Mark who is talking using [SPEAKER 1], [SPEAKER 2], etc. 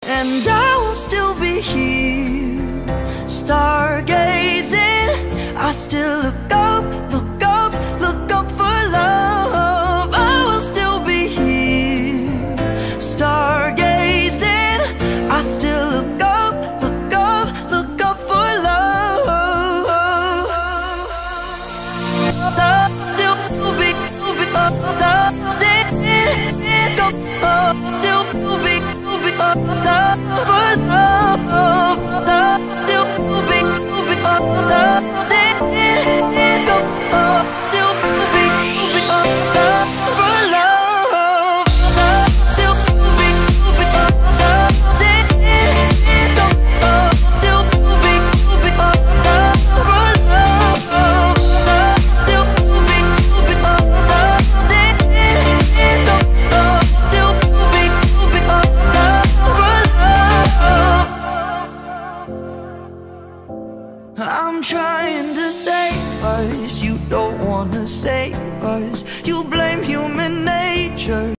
[SPEAKER 1] And I will still be here, stargazing. I still look up, look up, look up for love. I will still be here, stargazing. I still look up, look up, look up for love. Still be up, I'm trying to save us, you don't wanna save us. You blame human nature.